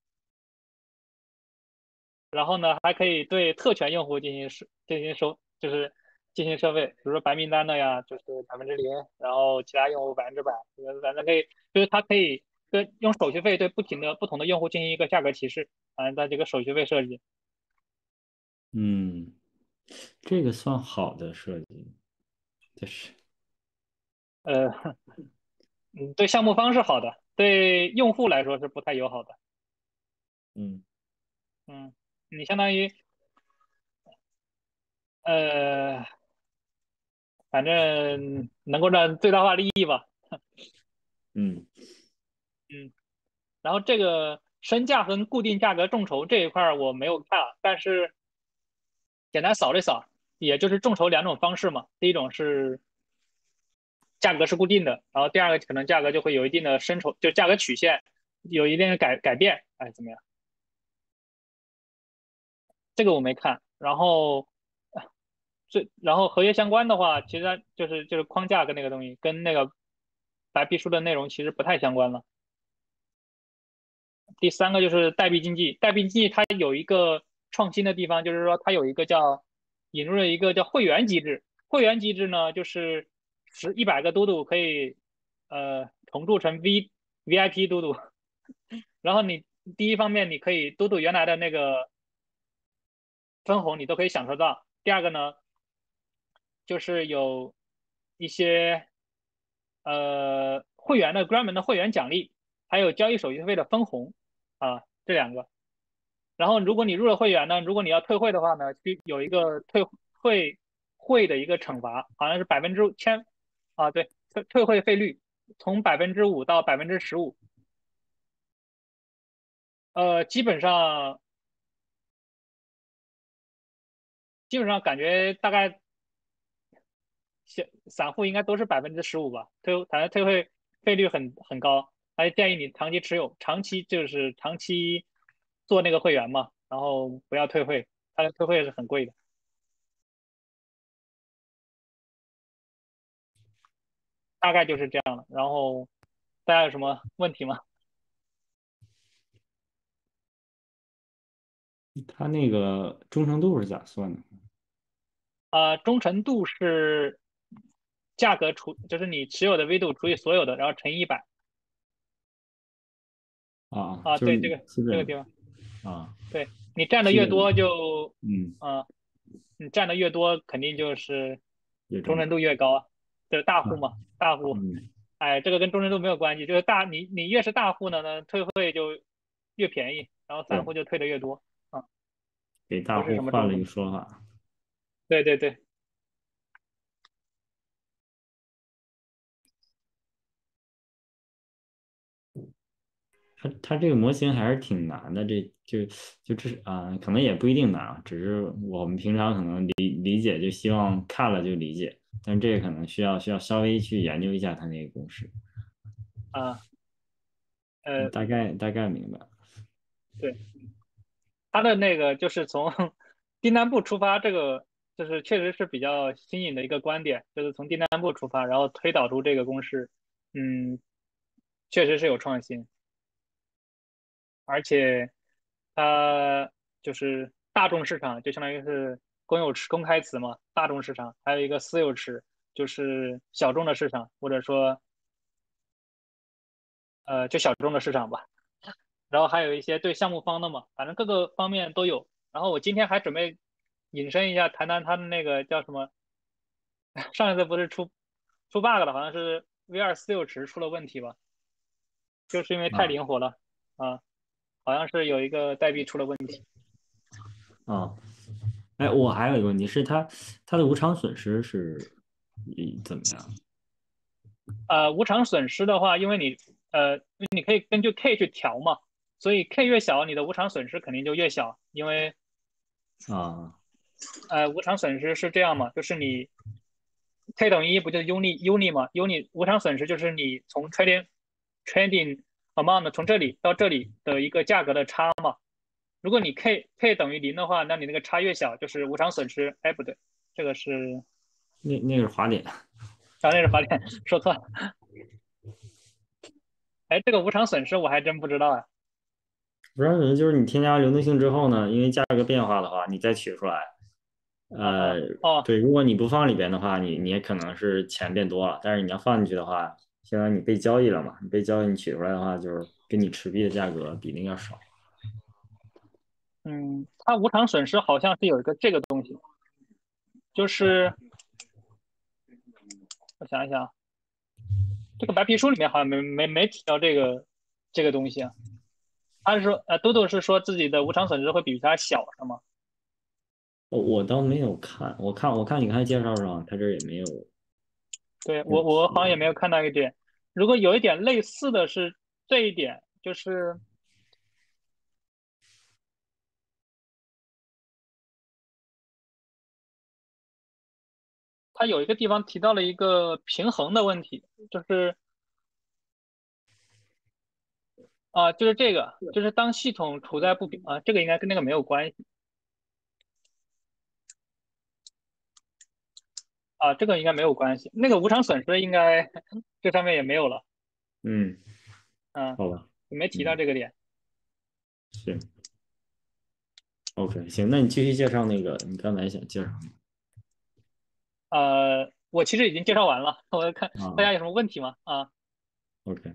然后呢还可以对特权用户进行收进行收，就是进行收费，比如说白名单的呀，就是百分之零，然后其他用户百分之百，反正可以，就是它可以对用手续费对不停的不同的用户进行一个价格歧视，啊，在这个手续费设计。 嗯，这个算好的设计，这是。 呃，嗯，对项目方是好的，对用户来说是不太友好的。 嗯， 嗯，你相当于呃，反正能够赚最大化利益吧。 嗯， 嗯，然后这个升价跟固定价格众筹这一块儿我没有看啊，但是简单扫了一扫，也就是众筹两种方式嘛。第一种是价格是固定的，然后第二个可能价格就会有一定的升筹，就价格曲线有一定的改改变。哎，怎么样？这个我没看。然后最然后合约相关的话，其实它就是就是框架跟那个东西跟那个白皮书的内容其实不太相关了。第三个就是代币经济，代币经济它有一个创新的地方，就是说它有一个叫引入了一个叫会员机制。会员机制呢，就是十一百个嘟嘟可以呃重铸成 V VIP 嘟嘟，然后你第一方面你可以嘟嘟原来的那个分红你都可以享受到。第二个呢，就是有一些呃会员的 Grandman 的会员奖励，还有交易手续费的分红啊，这两个。然后如果你入了会员呢，如果你要退会的话呢，就有一个退会会的一个惩罚，好像是百分之千啊，对，退退会费率从百分之五到百分之十五，呃，基本上基本上感觉大概小散户应该都是百分之十五吧，退反正退会费率很很高，还建议你长期持有，长期就是长期做那个会员嘛，然后不要退会，它的退会是很贵的，大概就是这样了。然后大家有什么问题吗？ 它那个忠诚度是咋算的？ 呃，忠诚度是价格除，就是你持有的 V 度除以所有的，然后乘以一百啊， 啊， 就是对这个基本这个地方， 啊， 对你占的基本越多就， 嗯啊、你占的越多，肯定就是也忠诚。 忠诚度越高啊，就是大户啊， 嘛，大户， 嗯， 哎，这个跟忠诚度没有关系，就是大你你越是大户呢，呢退会就越便宜，然后散对， 户就退的越多啊， 给大不是户换了一个什么忠诚， 说法。 对对对， 它它这个模型还是挺难的，这就就这是啊，可能也不一定难啊，只是我们平常可能理理解就希望看了就理解。 但这个可能需要需要稍微去研究一下它那个公式。 啊，呃， 大概大概明白。 对，他的那个就是从订单部出发，这个就是确实是比较新颖的一个观点，就是从订单部出发，然后推导出这个公式，嗯，确实是有创新，而且它就是大众市场，就相当于是公有池公开词嘛，大众市场，还有一个私有池，就是小众的市场，或者说呃就小众的市场吧。然后还有一些对项目方的嘛，反正各个方面都有。然后我今天还准备引申一下，谈谈他的那个叫什么，上一次不是出出 bug 了，好像是 V 二四六池出了问题吧，就是因为太啊灵活了啊，好像是有一个代币出了问题。 啊，哎，我还有一个问题是它它的无偿损失是嗯怎么样？ 呃，无偿损失的话，因为你呃你可以根据 K 去调嘛，所以 K 越小，你的无偿损失肯定就越小，因为啊呃无偿损失是这样嘛，就是你 K 等于一不就是 uni uni 吗？uni 无偿损失就是你从 trading trading amount 从这里到这里的一个价格的差嘛。如果你 K K 等于零的话，那你那个差越小，就是无偿损失。哎，不对，这个是那那个是滑点。 啊，那是法典，说错了。哎，这个无偿损失我还真不知道啊。 无偿损失就是你添加流动性之后呢，因为价格变化的话，你再取出来。呃， 啊哦， 对，如果你不放里边的话，你你也可能是钱变多了，但是你要放进去的话，相当于你被交易了嘛，你被交易你取出来的话，就是跟你持币的价格比那个要少。 嗯，它无偿损失好像是有一个这个东西，就是我想一想，这个白皮书里面好像没没没提到这个这个东西啊。他是说，呃，豆豆是说自己的无偿损失会比他小，是吗？ 我我倒没有看，我看我看你看介绍上，他这儿也没有对， 没有我我好像也提。 没有看到一点。如果有一点类似的是这一点，就是他有一个地方提到了一个平衡的问题，就是啊、就是这个，就是当系统处在不平啊、这个应该跟那个没有关系啊、这个应该没有关系。那个无偿损失应该这上面也没有了， 嗯， 嗯、 好吧。 没提到嗯， 这个点。 行，OK，行，那你继续介绍那个你刚才想介绍呃，我其实已经介绍完了，我看的啊大家有什么问题吗？啊， ，OK。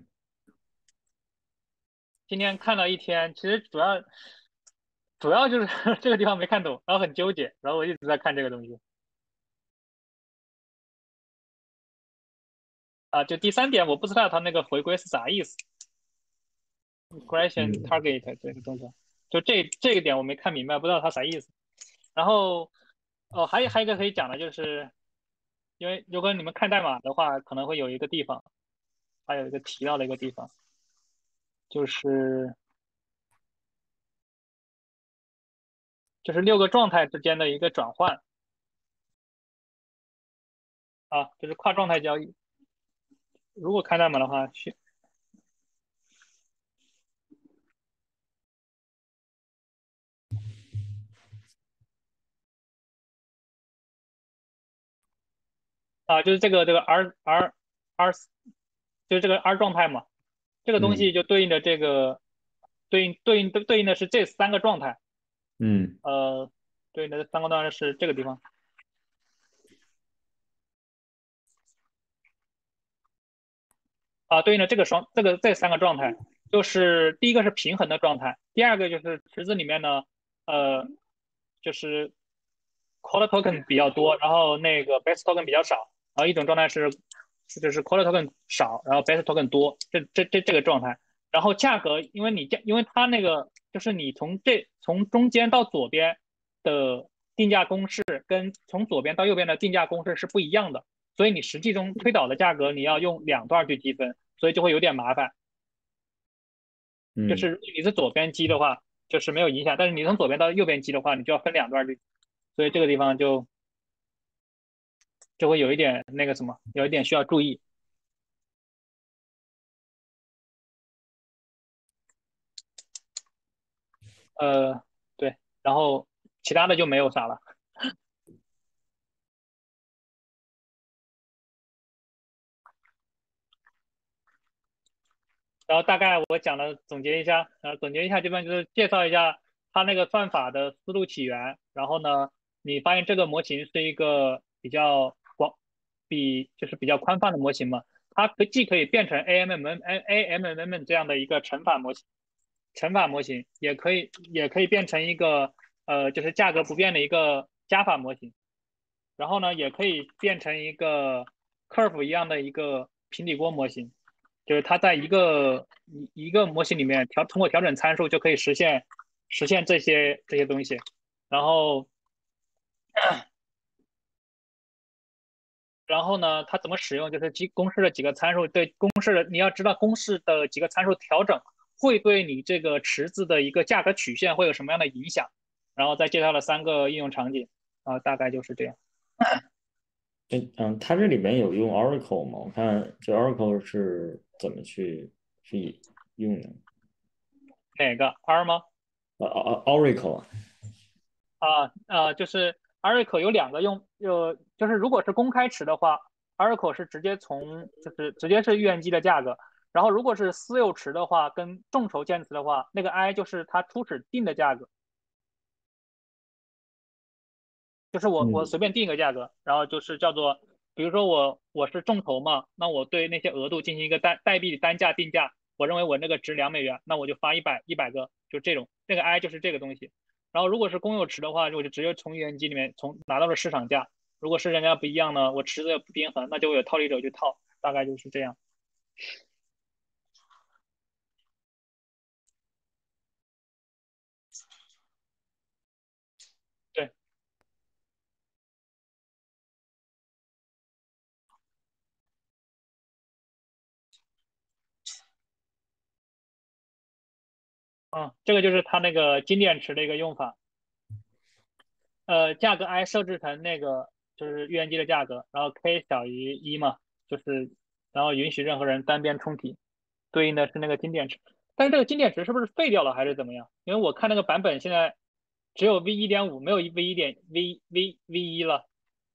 今天看了一天，其实主要主要就是这个地方没看懂，然后很纠结，然后我一直在看这个东西啊。就第三点，我不知道它那个回归是啥意思，regression 嗯 target 这个东西，就这这个点我没看明白，不知道它啥意思。然后哦，还有还有一个可以讲的就是，因为如果你们看代码的话，可能会有一个地方，还有一个提到的一个地方，就是就是六个状态之间的一个转换啊，就是跨状态交易。如果看代码的话，需啊，就是这个这个 R R R，就是这个 R 状态嘛，这个东嗯西就对应的这个对应对应对应的是这三个状态， 嗯呃，对应的三个状态是这个地方啊，对应的这个双这个这三个状态，就是第一个是平衡的状态，第二个就是池子里面呢，呃，就是 call token 比较多，然后那个 base token 比较少，然后一种状态是就是 call token 少，然后 base token 多，这这这这个状态。然后价格，因为你价，因为它那个就是你从这从中间到左边的定价公式跟从左边到右边的定价公式是不一样的，所以你实际中推导的价格你要用两段去积分，所以就会有点麻烦。就嗯是你是左边积的话，就是没有影响，但是你从左边到右边积的话，你就要分两段去，所以这个地方就就会有一点那个什么，有一点需要注意。呃，对，然后其他的就没有啥了。然后大概我讲的总结一下，呃，总结一下，这边就是介绍一下它那个算法的思路起源。然后呢，你发现这个模型是一个比较广，比就是比较宽泛的模型嘛，它可既可以变成 A M M A A M M M 这样的一个乘法模型，乘法模型也可以也可以变成一个呃就是价格不变的一个加法模型。然后呢，也可以变成一个 curve 一样的一个平底锅模型，就是它在一个一一个模型里面调通过调整参数就可以实现实现这些这些东西。然后然后呢，它怎么使用？就是几公式的几个参数，对公式的你要知道公式的几个参数调整会对你这个池子的一个价格曲线会有什么样的影响，然后再介绍了三个应用场景啊，大概就是这样。 这嗯，它这里面有用 Oracle 吗？我看这 Oracle 是怎么去去用的？ 哪个 R 吗？ 呃呃，Oracle 啊。 啊啊，就是 Oracle 有两个用，呃，就是如果是公开池的话，Oracle 是直接从就是直接是预言机的价格，然后如果是私有池的话，跟众筹建词的话，那个 I 就是它初始定的价格，就是我我嗯。 随便定一个价格，然后就是叫做，比如说我我是众筹嘛，那我对那些额度进行一个代代币单价定价，我认为我那个值两美元，那我就发一百一百个，就这种，那个 I 就是这个东西。然后如果是公有池的话，我就直接从原机里面从拿到了市场价。如果是人家不一样呢，我池子也不平衡，那就会有套利者去套，大概就是这样。对，嗯，这个就是它那个经典池的一个用法。呃，价格 I 设置成那个就是预言机的价格，然后 k 小于一嘛，就是然后允许任何人单边充题，对应的是那个经典值。但是这个经典值是不是废掉了还是怎么样？因为我看那个版本现在只有 v 一点五，没有 v 一点 v v v 一了。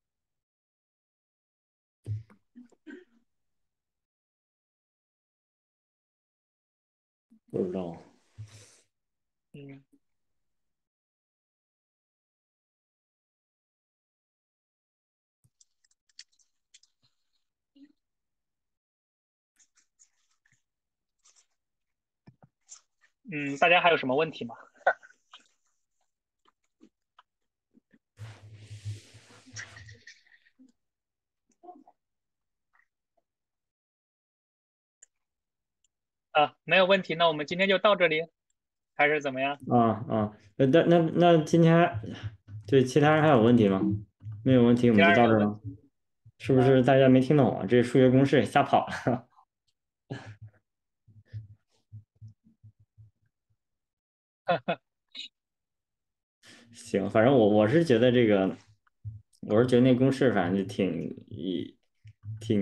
不知道。 嗯嗯，大家还有什么问题吗？啊，没有问题，那我们今天就到这里，还是怎么样？ 啊啊，那那那那今天对其他人还有问题吗？没有问题，我其们就他人有问题？ 到这儿了。是不嗯， 是大家没听懂啊？这数学公式也吓跑了。行，反正我我是觉得这个，我是觉得那公式反正就挺一